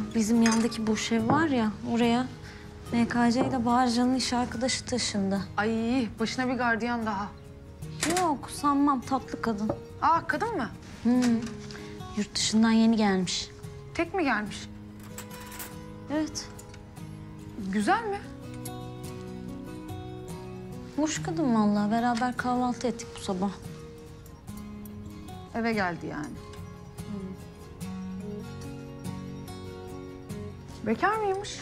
bizim yandaki boş ev var ya, oraya MKC ile Bağırcan'ın iş arkadaşı taşındı. Ay başına bir gardiyan daha. Yok sanmam, tatlı kadın. Aa kadın mı? Yurt dışından yeni gelmiş. Tek mi gelmiş? Evet. Güzel mi? Hoş kadın vallahi. Beraber kahvaltı ettik bu sabah. Eve geldi yani. Bekar mıymış?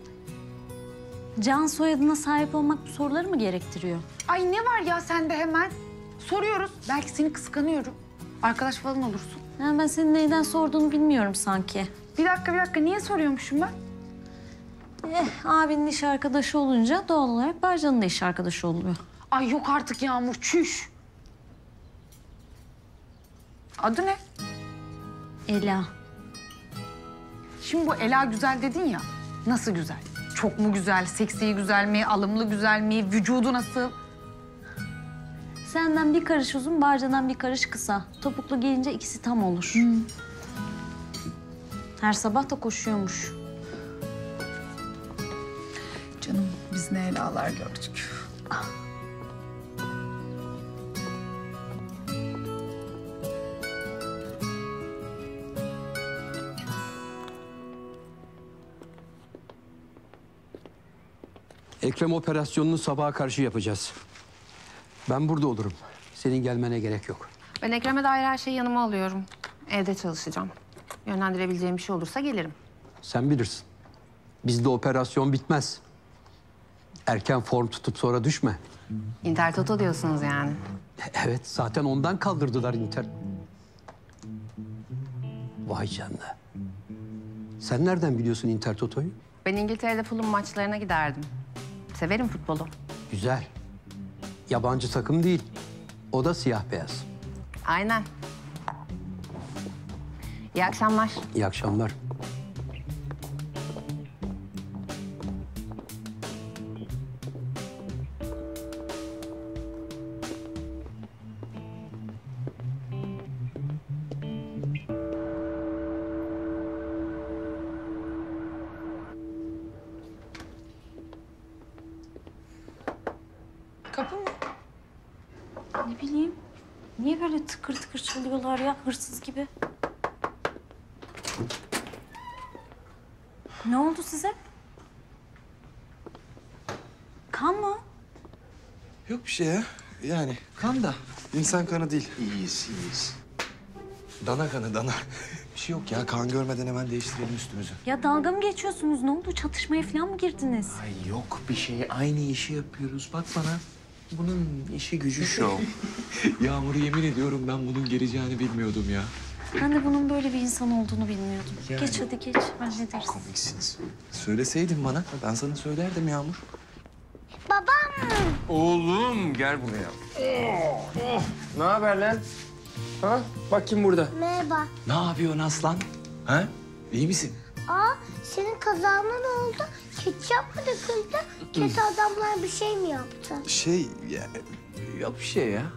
Can soyadına sahip olmak bu soruları mı gerektiriyor? Ay ne var ya sende hemen? Soruyoruz. Belki seni kıskanıyorum. Arkadaş falan olursun. Yani ben senin neyden sorduğunu bilmiyorum sanki. Bir dakika. Niye soruyormuşum ben? Abinin iş arkadaşı olunca doğal olarak Bağırcan'ın da iş arkadaşı oluyor. Ay yok artık Yağmur, çüş. Adı ne? Ela. Şimdi bu Ela güzel dedin ya. Nasıl güzel? Çok mu güzel? Seksi güzel mi? Alımlı güzel mi? Vücudu nasıl? Senden bir karış uzun, Bağırcan'dan bir karış kısa. Topuklu giyince ikisi tam olur. Her sabah da koşuyormuş. Canım biz ne Ela'lar gördük. Ekrem operasyonunu sabaha karşı yapacağız. Ben burada olurum. Senin gelmene gerek yok. Ben Ekrem'e dair her şeyi yanıma alıyorum. Evde çalışacağım. Yönlendirebileceğim bir şey olursa gelirim. Sen bilirsin. Bizde operasyon bitmez. Erken form tutup sonra düşme. İntertoto diyorsunuz yani. Evet, zaten ondan kaldırdılar Inter. Vay canına. Sen nereden biliyorsun Intertoto'yu? Ben İngiltere'de Fulham maçlarına giderdim. Severim futbolu. Güzel. Yabancı takım değil. O da siyah beyaz. Aynen. İyi akşamlar. İyi akşamlar. Kapı mı? Ne bileyim. Niye böyle tıkır tıkır çalıyorlar ya, hırsız gibi? Ne oldu size? Kan mı? Yok bir şey ya. Yani kan da. İnsan kanı değil. İyiyiz. Dana kanı, dana. Bir şey yok ya. Kan görmeden hemen değiştirelim üstümüzü. Ya dalga mı geçiyorsunuz? Ne oldu? Çatışmaya falan mı girdiniz? Ay yok bir şey. Aynı işi yapıyoruz. Bak bana. Bunun işi gücü şov. Yağmur yemin ediyorum ben bunun geleceğini bilmiyordum ya. Ben de bunun böyle bir insan olduğunu bilmiyordum. Yani. Geç hadi geç, hallederiz. Komiksiniz. Söyleseydin bana. Ben sana söylerdim Yağmur. Oğlum gel buraya. Ne haber lan? Ha? Bak kim burada? Merhaba. Ne yapıyorsun aslan? Ha? İyi misin? Aa, senin kazağına ne oldu? Ketçap mı döküldü? Kötü adamlar bir şey mi yaptı? Yok bir şey ya.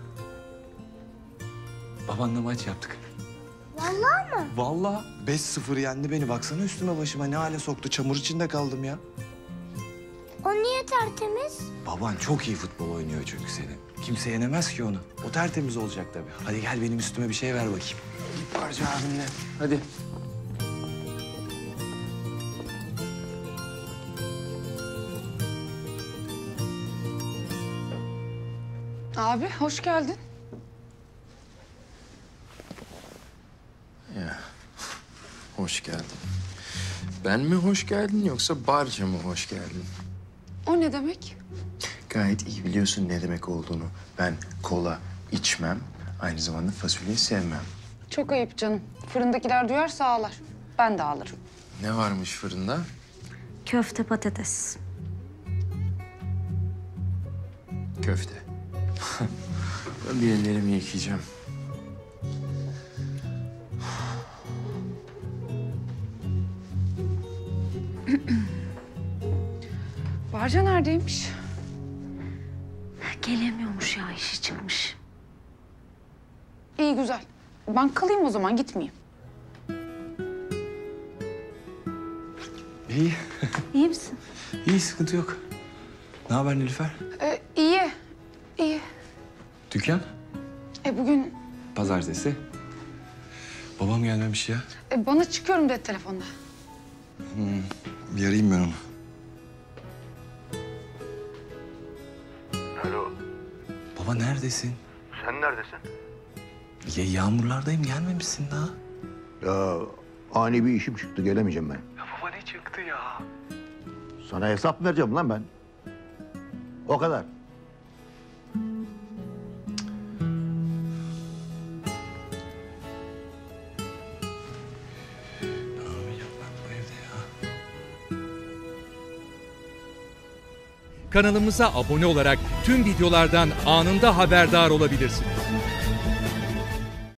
Babanla maç yaptık. Vallahi mı? Vallahi 5-0 yendi beni. Baksana üstüme başıma ne hale soktu. Çamur içinde kaldım ya. O niye tertemiz? Baban çok iyi futbol oynuyor çünkü senin. Kimse yenemez ki onu. O tertemiz olacak tabii. Hadi gel benim üstüme bir şey ver bakayım. Git Barca abinle. Hadi. Abi hoş geldin. Ya. Hoş geldin. Ben mi hoş geldin yoksa Barca mı hoş geldin? O ne demek? Gayet iyi biliyorsun ne demek olduğunu. Ben kola içmem. Aynı zamanda fasulye sevmem. Çok ayıp canım. Fırındakiler duyarsa ağlar. Ben de ağlarım. Ne varmış fırında? Köfte patates. Köfte. Ben bir ellerimi yıkayacağım. Barca neredeymiş? Gelemiyormuş ya, işi çıkmış. İyi güzel. Ben kalayım o zaman gitmeyeyim. İyi. İyi misin? İyi, sıkıntı yok. Ne haber Nilüfer? İyi. İyi. Dükkan? Bugün Pazartesi. Babam gelmemiş ya. bana çıkıyorum dedi telefonda. Bir arayayım ben onu. Alo, Baba neredesin? sen neredesin? Ya yağmurlardayım, gelmemişsin daha. Ya ani bir işim çıktı, gelemeyeceğim ben. Ya baba ne çıktı ya? Sana hesap mı vereceğim lan ben? O kadar. Ne yapacağım ben bu evde ya? Kanalımıza abone olarak tüm videolardan anında haberdar olabilirsiniz.